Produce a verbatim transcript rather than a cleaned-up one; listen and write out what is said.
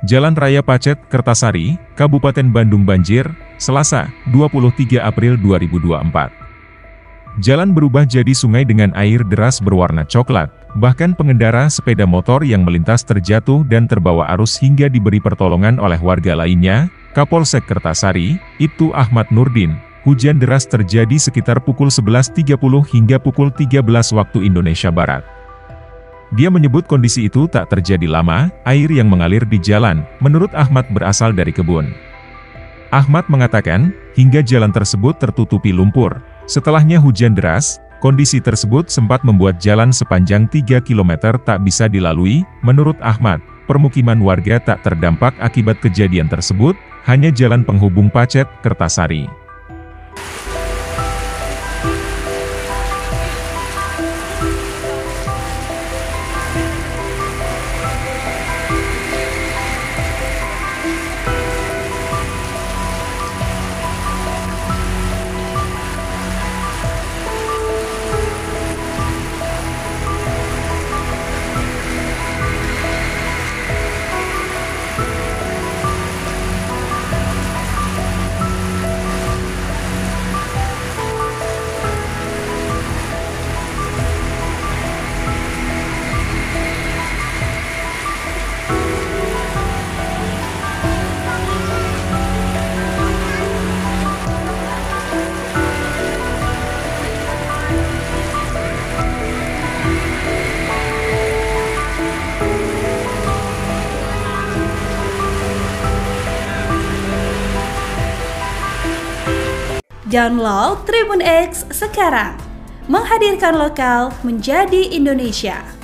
Jalan Raya Pacet, Kertasari, Kabupaten Bandung banjir, Selasa, dua puluh tiga April dua ribu dua puluh empat. Jalan berubah jadi sungai dengan air deras berwarna coklat, bahkan pengendara sepeda motor yang melintas terjatuh dan terbawa arus hingga diberi pertolongan oleh warga lainnya. Kapolsek Kertasari, Ibtu Ahmad Nurdin, hujan deras terjadi sekitar pukul sebelas tiga puluh hingga pukul tiga belas waktu Indonesia Barat. Dia menyebut kondisi itu tak terjadi lama, air yang mengalir di jalan, menurut Ahmad berasal dari kebun. Ahmad mengatakan, hingga jalan tersebut tertutupi lumpur. Setelahnya hujan deras, kondisi tersebut sempat membuat jalan sepanjang tiga kilometer tak bisa dilalui. Menurut Ahmad, permukiman warga tak terdampak akibat kejadian tersebut, hanya jalan penghubung Pacet, Kertasari. Download Tribun X sekarang, menghadirkan lokal menjadi Indonesia.